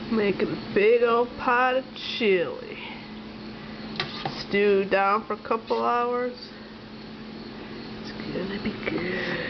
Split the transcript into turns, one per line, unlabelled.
Making a big old pot of chili. Stew down for a couple hours. It's gonna be good.